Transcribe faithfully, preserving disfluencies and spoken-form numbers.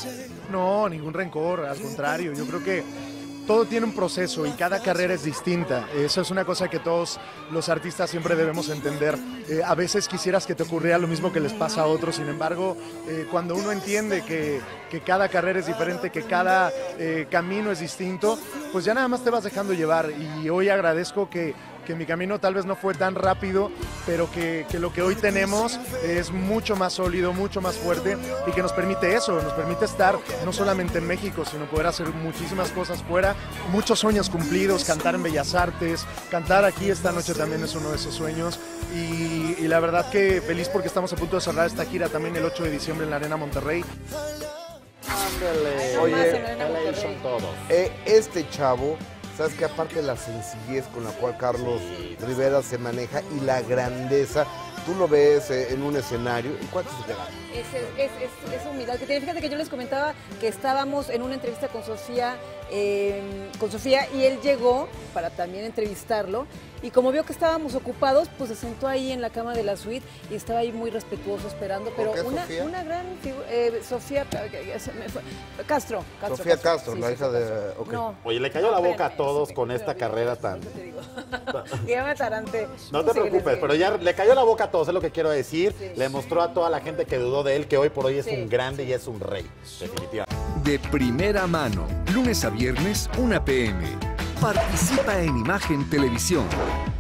No, ningún rencor, al contrario, yo creo que todo tiene un proceso y cada carrera es distinta. Eso es una cosa que todos los artistas siempre debemos entender. Eh, a veces quisieras que te ocurriera lo mismo que les pasa a otros, sin embargo, eh, cuando uno entiende que, que cada carrera es diferente, que cada eh, camino es distinto, pues ya nada más te vas dejando llevar. Y hoy agradezco que, que mi camino tal vez no fue tan rápido, pero que, que lo que hoy tenemos es mucho más sólido, mucho más fuerte y que nos permite eso, nos permite estar no solamente en México, sino poder hacer muchísimas cosas fuera, muchos sueños cumplidos, cantar en Bellas Artes, cantar aquí esta noche también es uno de esos sueños y, y la verdad que feliz porque estamos a punto de cerrar esta gira también el ocho de diciembre en la Arena Monterrey. Ándale. Oye, son todos. Eh, este chavo, sabes que aparte de la sencillez con la cual Carlos Rivera se maneja y la grandeza, tú lo ves eh, en un escenario, ¿y cuánto se te da? Es, es, es, es humildad que tiene. Fíjate que yo les comentaba que estábamos en una entrevista con Sofía, eh, con Sofía y él llegó para también entrevistarlo y como vio que estábamos ocupados, pues se sentó ahí en la cama de la suite y estaba ahí muy respetuoso esperando, pero ¿Por qué, una, Sofía? una gran figura, eh, Sofía ya se me fue. Castro, Castro. Sofía Castro, sí, la Sofía hija de... Castro. ok. No, Oye, le cayó la boca a espérame, todos sí, con pero esta mira, carrera tan... te digo. Ya me tarante. No te Síguele, preocupes, síguele. pero ya le cayó la boca a todos, es lo que quiero decir. Sí. Le mostró a toda la gente que dudó de él que hoy por hoy es Sí, un grande y es un rey, definitivamente. De primera mano, lunes a viernes, una p m Participa en Imagen Televisión.